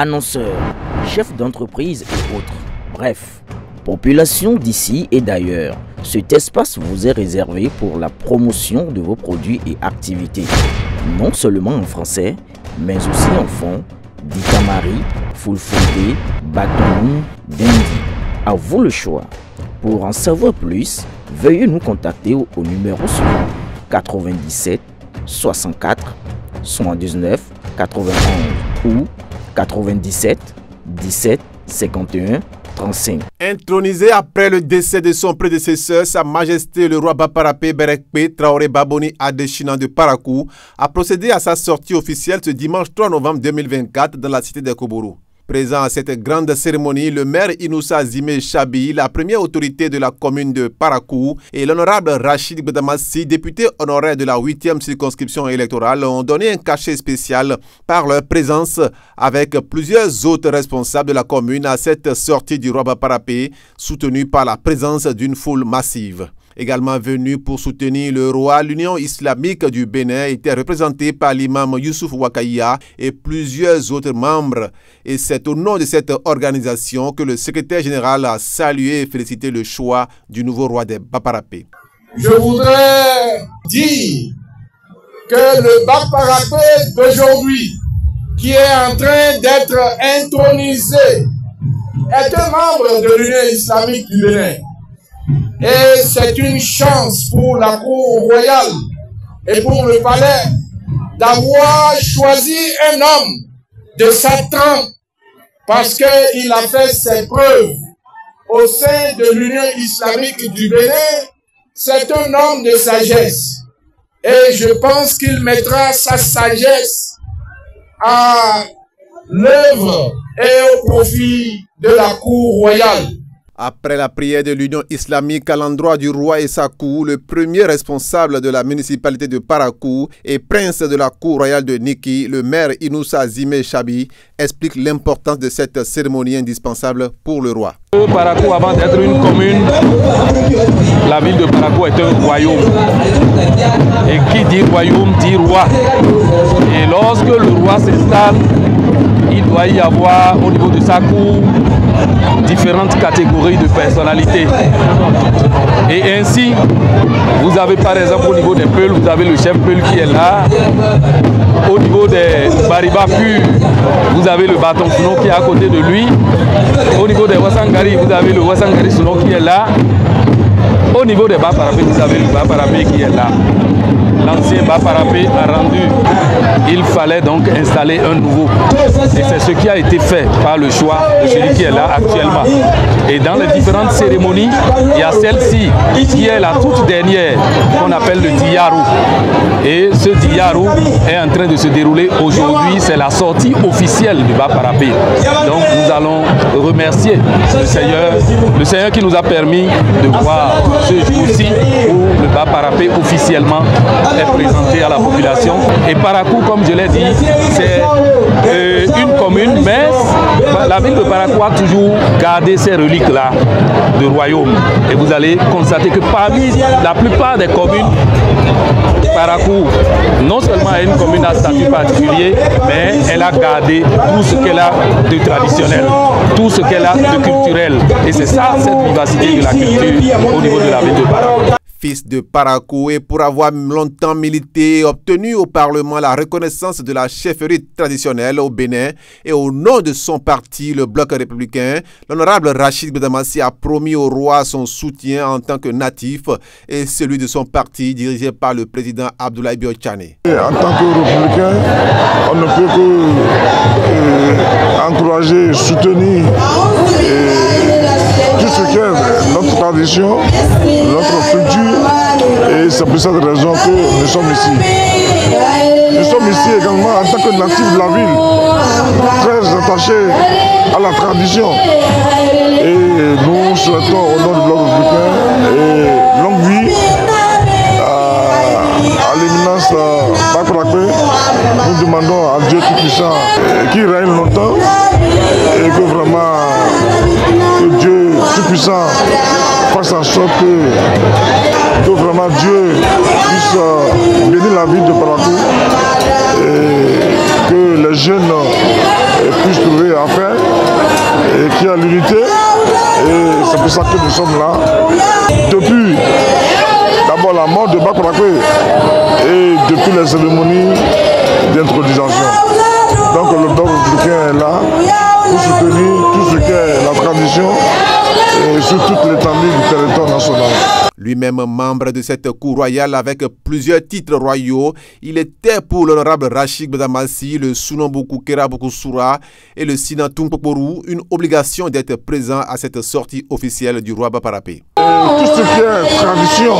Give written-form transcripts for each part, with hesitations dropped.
annonceurs, chefs d'entreprise et autres. Bref, population d'ici et d'ailleurs, cet espace vous est réservé pour la promotion de vos produits et activités. Non seulement en français, mais aussi en fond, Dikamari, Fulfulde, Batoum, Dendi. À vous le choix. Pour en savoir plus, veuillez nous contacter au numéro suivant 97 64 79 91 ou 97 17 51 35. Intronisé après le décès de son prédécesseur, Sa Majesté le roi Baparapé Berekpe Traoré Baboni Adesina de Parakou a procédé à sa sortie officielle ce dimanche 3 novembre 2024 dans la cité de Kobourou. Présent à cette grande cérémonie, le maire Inoussa Zime Chabi, la première autorité de la commune de Parakou, et l'honorable Rachid Bedamassi, député honoraire de la 8e circonscription électorale, ont donné un cachet spécial par leur présence avec plusieurs autres responsables de la commune à cette sortie du roi Baparapé, soutenue par la présence d'une foule massive. Également venu pour soutenir le roi, l'Union islamique du Bénin était représentée par l'imam Youssouf Wakaïa et plusieurs autres membres. Et c'est au nom de cette organisation que le secrétaire général a salué et félicité le choix du nouveau roi des Baparapé. Je voudrais dire que le Baparapé d'aujourd'hui, qui est en train d'être intronisé, est un membre de l'Union islamique du Bénin. Et c'est une chance pour la cour royale et pour le palais d'avoir choisi un homme de sa trempe parce qu'il a fait ses preuves au sein de l'Union islamique du Bénin. C'est un homme de sagesse et je pense qu'il mettra sa sagesse à l'œuvre et au profit de la cour royale. Après la prière de l'Union islamique à l'endroit du roi Essakou, le premier responsable de la municipalité de Parakou et prince de la cour royale de Niki, le maire Inoussa Zime Chabi, explique l'importance de cette cérémonie indispensable pour le roi. Parakou, avant d'être une commune, la ville de Parakou est un royaume. Et qui dit royaume dit roi. Et lorsque le roi s'installe, il doit y avoir au niveau de sa cour différentes catégories de personnalités. Et ainsi, vous avez par exemple au niveau des Peuls, vous avez le chef Peul qui est là. Au niveau des Bariba purs, vous avez le bâton Souno qui est à côté de lui. Au niveau des Wassangari, vous avez le Wassangari Souno qui est là. Au niveau des Baparapé, vous avez le Baparapé qui est là. L'ancien Baparapé a rendu. Il fallait donc installer un nouveau. Et c'est ce qui a été fait par le choix de celui qui est là actuellement. Et dans les différentes cérémonies, il y a celle-ci qui est la toute dernière, qu'on appelle le Diyarou. Et ce Diyarou est en train de se dérouler aujourd'hui. C'est la sortie officielle du Baparapé. Donc nous allons remercier le Seigneur qui nous a permis de voir ce jour-ci où le Baparapé officiellement est présenté à la population. Et Parakou, comme je l'ai dit, c'est une commune, mais la ville de Parakou a toujours gardé ces reliques-là de royaume. Et vous allez constater que parmi la plupart des communes, Parakou, non seulement est une commune à statut particulier, mais elle a gardé tout ce qu'elle a de traditionnel, tout ce qu'elle a de culturel. Et c'est ça, cette vivacité de la culture au niveau de la ville de Parakou. Fils de Parakou et pour avoir longtemps milité et obtenu au Parlement la reconnaissance de la chefferie traditionnelle au Bénin et au nom de son parti, le Bloc républicain, l'honorable Rachid Bedamassi a promis au roi son soutien en tant que natif et celui de son parti dirigé par le président Abdoulaye Biotchane. En tant que républicain, on ne peut que encourager, soutenir tout ce qui est notre tradition, notre culture. Et c'est pour cette raison que nous sommes ici. Nous sommes ici également en tant que natifs de la ville, très attachés à la tradition. Et nous souhaitons au nom du Bloc républicain longue vie à l'éminence Baparapé. Nous demandons à Dieu Tout-Puissant qu'il règne longtemps et que vraiment que Dieu Tout-Puissant fasse en sorte que vraiment Dieu puisse bénir la ville de Parakou et que les jeunes puisse trouver enfin et qu'il y a l'unité. Et c'est pour ça que nous sommes là. Depuis d'abord la mort de Baparape et depuis les cérémonies d'intronisation. Donc le docteur africain est là pour soutenir tout ce qu'est la tradition et sur toute l'étendue du territoire national. Lui-même membre de cette cour royale avec plusieurs titres royaux, il était pour l'honorable Rachid Badamassi, le Sunomboku Kerabokusura et le Sinatung Poporu une obligation d'être présent à cette sortie officielle du roi Baparape. Tout ce qui est tradition,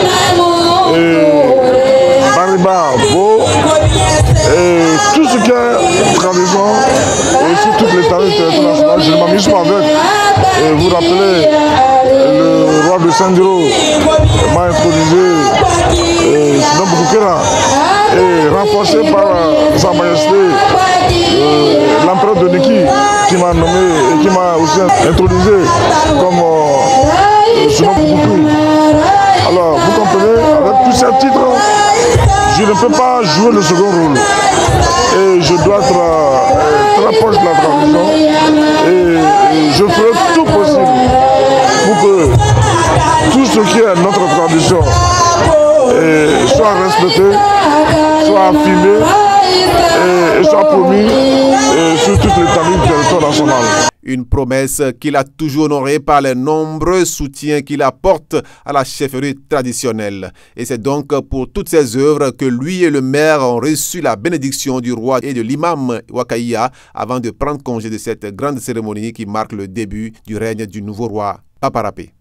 Bariba, Bo, et tout ce qui est tradition et sur toutes les tarifs internationales, je ne m'amuse pas avec. Et vous rappelez, le roi de Sandiro m'a intronisé Sunomboku Kera et renforcé par sa majesté l'empereur de Niki qui m'a nommé et qui m'a aussi intronisé comme Sunomboku. Alors vous comprenez, avec tous ces titres, je ne peux pas jouer le second rôle. Et je dois être très proche de la tradition et je ferai tout possible pour que tout ce qui est notre tradition soit respecté, soit affirmé et soit promis sur toutes les familles du territoire national. Une promesse qu'il a toujours honorée par les nombreux soutiens qu'il apporte à la chefferie traditionnelle. Et c'est donc pour toutes ces œuvres que lui et le maire ont reçu la bénédiction du roi et de l'imam Wakaïa avant de prendre congé de cette grande cérémonie qui marque le début du règne du nouveau roi Baparape.